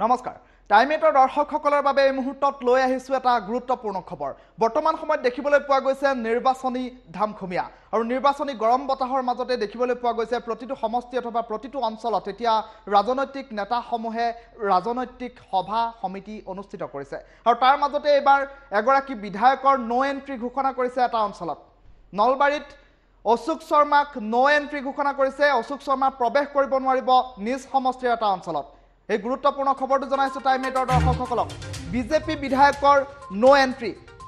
নমস্কাৰ টাইমেটৰ দৰ্শকসকলৰ বাবে এই মুহূৰ্তত লৈ আহিছো এটা গুৰুত্বপূৰ্ণ খবৰ বৰ্তমান সময়ত দেখিবলৈ পোৱা গৈছে নিৰ্বাচনী ধামখুমীয়া আৰু নিৰ্বাচনী গৰম বতাহৰ মাজতে দেখিবলৈ পোৱা গৈছে প্ৰতিটো সমষ্টি অথবা প্ৰতিটো অঞ্চলত এতিয়া ৰাজনৈতিক নেতাসমূহে ৰাজনৈতিক সভা সমিতি অনুষ্ঠিত কৰিছে আৰু তাৰ মাজতে এবাৰ এগৰাকী বিধায়কৰ নো এন্ট্ৰি ঘোষণা কৰিছে এটা অঞ্চলত নলবাৰীত অশোক শৰ্মাক নো এন্ট্ৰি ঘোষণা কৰিছে অশোক শৰ্মা প্ৰৱেশ কৰিব নোৱাৰিব নিজ সমষ্টিৰ এটা অঞ্চলত এই গুৰুত্বপূৰ্ণ খবৰটো জনাইছো টাইমেটৰ দৰ্শকসকলক বিজেপি বিধায়কৰ নো এন্ট্ৰি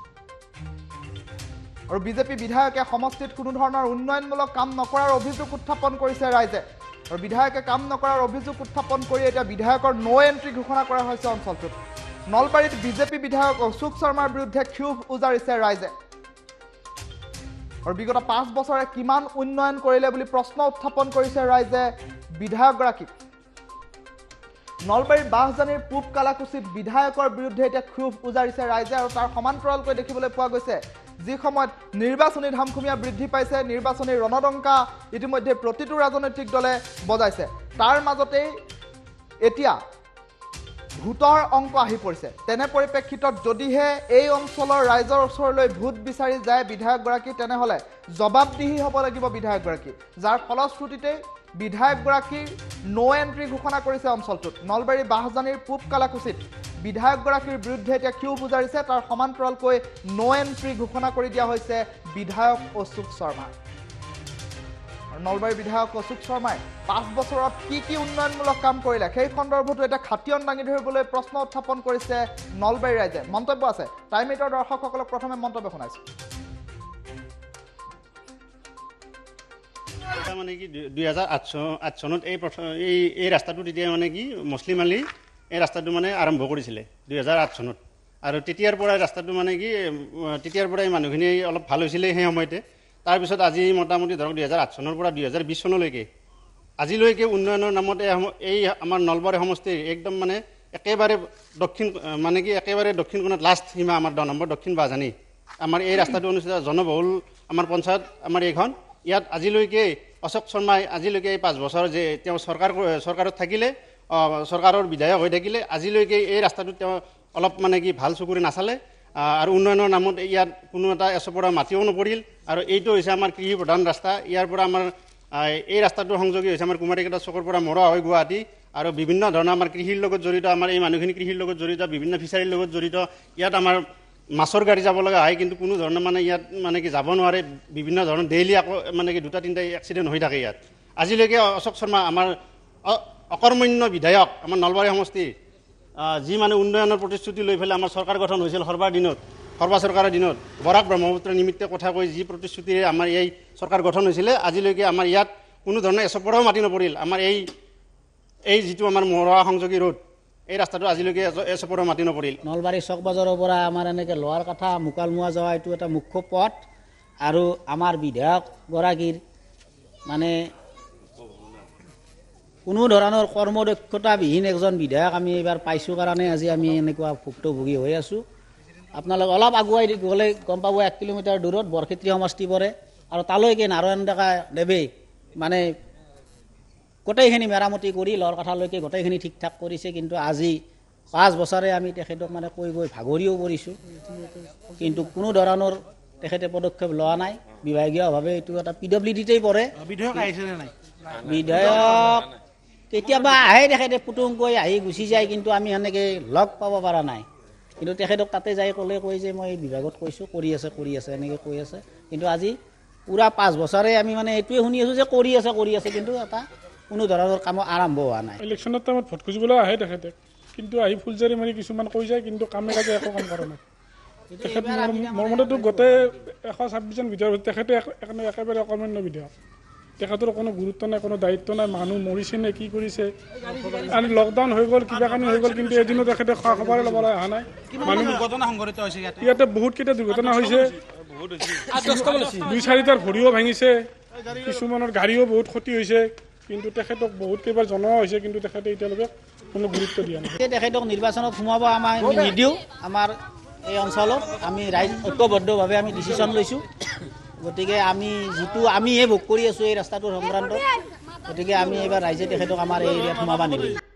আৰু বিজেপি বিধায়কে সমষ্টিত কোনো ধৰণৰ উন্নয়নমূলক কাম নকৰাৰ অভিযোগ উত্থাপন কৰিছে ৰাইজে আৰু বিধায়কে কাম নকৰাৰ অভিযোগ উত্থাপন কৰি এতিয়া বিধায়কৰ নো এন্ট্ৰি ঘোষণা কৰা হৈছে অঞ্চলটোত নলবাৰীত বিজেপি বিধায়ক অশোক শৰ্মাৰ বিৰুদ্ধে ক্ষোভ উজাৰিছে ৰাইজে আৰু বিগত 5 বছৰে কিমান উন্নয়ন কৰিলে বুলি প্ৰশ্ন উত্থাপন কৰিছে ৰাইজে বিধায়কগৰাকীক নলবাৰীৰ বাহজানীৰ পূব কালাকুছিত বিধায়কৰ বিৰুদ্ধে এতিয়া ক্ষোভ উজাৰিছে ৰাইজে আৰু তাৰ সমান্তৰালকৈ দেখিবলৈ পোৱা গৈছে যি সময়ত নিৰ্বাচনী ধামখুমীয়া বৃদ্ধি পাইছে নিৰ্বাচনী ৰণডংকা ইতিমধ্যে প্ৰতিটো ৰাজনৈতিক দলে বজাইছে তাৰ মাজতে এতিয়া ভোটৰ অংক আহি পৰিছে তেনে পৰিপ্ৰেক্ষিতত যদিহে এই অঞ্চলৰ ৰাইজৰ ওচৰলৈ ভোট বিচাৰি যায় বিধায়কগৰাকী তেনেহলে জবাবদিহি হ'ব লাগিব বিধায়কগৰাকী যাৰ ফলশ্ৰুতিতে বিধায়কগৰাকীৰ নো এন্ট্ৰি ঘোষণা কৰিছে অঞ্চলটোত নলবাৰী বাহজানীৰ পূব কালাকুছিত বিধায়কগৰাকীৰ বিৰুদ্ধে এতিয়া ক্ষোভ উজাৰিছে তাৰ সমান্তৰালকৈ নো এন্ট্ৰি ঘোষণা কৰি দিয়া হৈছে বিধায়ক অশোক শৰ্মা নলবাৰীৰ বিধায়ক অশোক শৰ্মাই 5 বছৰত কি উন্নয়নমূলক কাম কৰিলে সেই সন্দৰ্ভতো এটা খাতিয়ন দাঙি ধৰিবলৈ প্ৰশ্ন উত্থাপন কৰিছে নলবাৰী ৰাইজে মন্তব্য আছে টাইমেটৰ দৰ্শকসকলক প্ৰথমে মন্তব্য শুনাইছো মানে কি 2008 চনত এই ৰাস্তাটো তেতিয়া মানে কি মুছলিম আলী এই ৰাস্তাটো মানে আৰম্ভ কৰিছিলে 2008 চনত আৰু তেতিয়াৰ পৰা ৰাস্তাটো মানে কি তেতিয়াৰ পৰাই মানুহখিনি অলপ ভাল হৈছিলে সেই সময়তে তাৰপিছত আজি মোটামুটি ধৰক 2008 চনৰ পৰা 2020 চনলৈকে আজিলৈকে উন্নয়নৰ নামত এই আমাৰ নলবাৰী সমষ্টিৰ একদম মানে একেবাৰে দক্ষিণ মানে কি একেবাৰে দক্ষিণ কোণত লাষ্ট সীমা আমাৰ 10 নম্বৰ দক্ষিণ বাজানী আমাৰ এই ৰাস্তাটো অনুষ্ঠিত জনবহুল আমাৰ পঞ্চায়ত আমাৰ এইখন ইয়াত আজিলৈকে অশোক শৰ্মাই আজিলৈকে 5 বছৰ যে তেওঁ চৰকাৰত থাকিলে চৰকাৰৰ বিধায়ক হৈ থাকিলে আজিলৈকে এই ৰাস্তাটো তেওঁ অলপ মানে কি ভাল চকুৰে নাচালে আৰু উন্নয়নৰ নামত ইয়াত কোনো এটা এচপৰা মাটিও নপৰিল আৰু এইটো হৈছে আমাৰ কৃষি প্ৰধান ৰাস্তা ইয়াৰ পৰা আমাৰ এই ৰাস্তাটোৰ সংযোগী হৈছে আমাৰ কুমাৰীকেইটা চকৰ পৰা মৰা হৈ গুৱাহাটী আৰু বিভিন্ন ধৰণৰ আমাৰ কৃষিৰ লগত জড়িত আমাৰ এই মানুহখিনি কৃষিৰ লগত জড়িত বিভিন্ন ফিচাৰীৰ লগত জড়িত ইয়াত আমাৰ মাছৰ গাড়ী যাব লগা হয় কিন্তু কোনো ধৰণৰ মানে ইয়াত মানে কি যাব নোৱাৰে বিভিন্ন ধৰণৰ ডেইলি আকৌ মানে কি 2-3টা এক্সিডেণ্ট হৈ থাকে ইয়াত আজিলৈকে অশোক শৰ্মা আমাৰ অকৰ্মণ্য বিধায়ক আমাৰ নলবাৰী সমষ্টি যি মানে উন্নয়নৰ প্ৰতিশ্ৰুতি লৈ পেলাই আমাৰ চৰকাৰ গঠন হৈছিল সৰ্বা চৰকাৰৰ দিনত বৰাক ব্ৰহ্মপুত্ৰ নিমিত্তে কথা কৈ যি প্ৰতিশ্ৰুতিৰে আমাৰ এই চৰকাৰ গঠন হৈছিলে আজিলৈকে আমাৰ ইয়াত কোনো ধৰণৰ এচপৰাও মাটি নপৰিল আমাৰ এই যিটো আমাৰ মৰা সংযোগী ৰোড এই ৰাস্তাটো আজিলৈকে এচপৰা মাটি নপৰিল নলবাৰী চক বজাৰৰ পৰা আমাৰ এনেকৈ লোৱাৰ কথা মুকালমুৱা যোৱা এইটো এটা মুখ্য পথ আৰু আমাৰ বিধায়কগৰাকীৰ মানে কোনো ধৰণৰ কৰ্মদক্ষতাবিহীন এজন বিধায়ক আমি এইবাৰ পাইছোঁ কাৰণে আজি আমি এনেকুৱা ভুক্তভোগী হৈ আছোঁ আপোনালোক অলপ আগুৱাই গ'লে গম পাব 1 কিলোমিটাৰ দূৰত বৰক্ষেত্ৰী সমষ্টি পৰে আৰু তালৈকে নাৰায়ণ ডেকা দেৱে মানে গোটেইখিনি মেৰামতি কৰি লোৱাৰ কথালৈকে গোটেইখিনি ঠিক ঠাক কৰিছে কিন্তু আজি 5 বছৰে আমি তেখেতক মানে কৈ ভাগৰিও পৰিছোঁ কিন্তু কোনো ধৰণৰ তেখেতে পদক্ষেপ লোৱা নাই বিভাগীয়ভাৱে এইটো এটা PWDতেই পৰে বিধায়ক আহিছেনে নাই বিধায়ক কেতিয়াবা আহে তেখেতে পুতুংকৈ আহি গুচি যায় কিন্তু আমি সেনেকৈ লগ পাব পৰা নাই কিন্তু তেখেতক তাতে যাই ক'লে কৈ যে মই বিভাগত কৈছোঁ কৰি আছে এনেকৈ কৈ আছে কিন্তু আজি পুৰা 5 বছৰে আমি মানে এইটোৱে শুনি আছোঁ যে কৰি আছে কিন্তু এটা কোনো ধৰণৰ কাম আৰম্ভ হোৱা নাই ইলেকশ্যনৰ টাইমত ভোট খুজিবলৈ আহে তেখেতে কিন্তু আহি ফুলজাৰি মাৰি কিছুমান কৈ যায় কিন্তু কামে কাজে একো কাম কৰা নাই তেখেত মোৰ মতেতো গোটেই 126 জন বিধায়ক তেখেতে একেবাৰে অকৰ্মণ্য বিধায়ক তেখেতৰ কোনো গুৰুত্ব নাই কোনো দায়িত্ব নাই মানুহ মৰিছে নে কি কৰিছে আৰু লকডাউন হৈ গ'ল কিবা কানি হৈ গ'ল কিন্তু এদিনো তেখেতে খবৰে ল'বলৈ অহা নাই মানুহ দুৰ্ঘটনা সংঘটিত হৈছে ইয়াতে বহুতকেইটা দুৰ্ঘটনা হৈছে 2-4টাৰ ভৰিও ভাঙিছে কিছুমানৰ গাড়ীও বহুত ক্ষতি হৈছে কিন্তু তেখেতক বহুত কেইবাৰ জনোৱা হৈছে কিন্তু তেখেতে এতিয়ালৈকে কোনো গুৰুত্ব দিয়া নাই তেখেতক নিৰ্বাচনত সোমাব আমি নিদিওঁ আমাৰ এই অঞ্চলত আমি ৰাইজ ঐক্যবদ্ধভাৱে আমি ডিচিশ্যন লৈছোঁ গতিকে আমি যিটো আমিহে ভোগ কৰি আছোঁ এই ৰাস্তাটোৰ সংক্ৰান্তত গতিকে আমি এইবাৰ ৰাইজে তেখেতক আমাৰ এই এৰিয়াত সোমাব নিদিওঁ